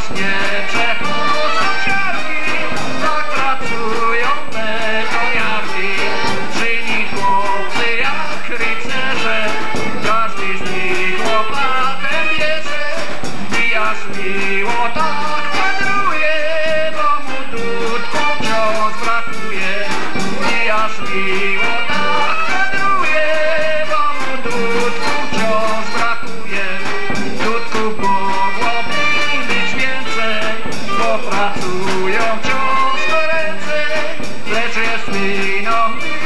właśnie przechodzą siarki, tak pracują betoniarki. Żyni chłopcy jak rycerze, każdy z nich łopatę bierze. I aż miło tak wędruje, bo mu dudku wciąż brakuje. I aż miło tak wędruje, bo mu dudku wciąż brakuje. Dudków mogłoby być więcej, bo pracują wciąż do ręce. Lecz jest wino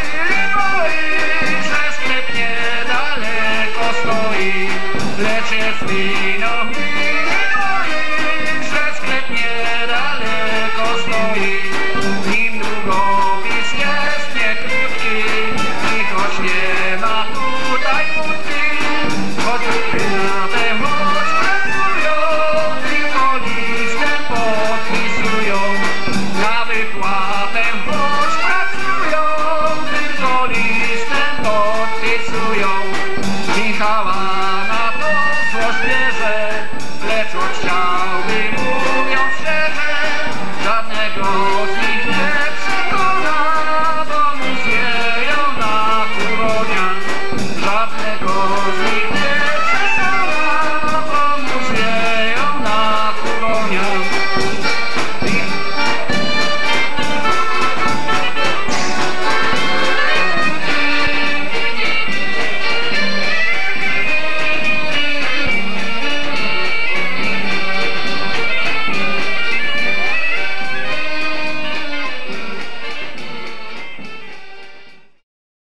moi, że sklep niedaleko stoi. Lecz jest wino moi, że sklep niedaleko stoi. Nim długopis jest niekrótki i choć nie ma tutaj wódki, choć wyprawę choć pracują, tylko listem podpisują. Na wypłatę choć pracują, tylko listem podpisują. Michała na to złość bierze, lecz chciałby, mówiąc szczerze, żadnego z nich nie przekona, bo mu zwieją na kuronia. Żadnego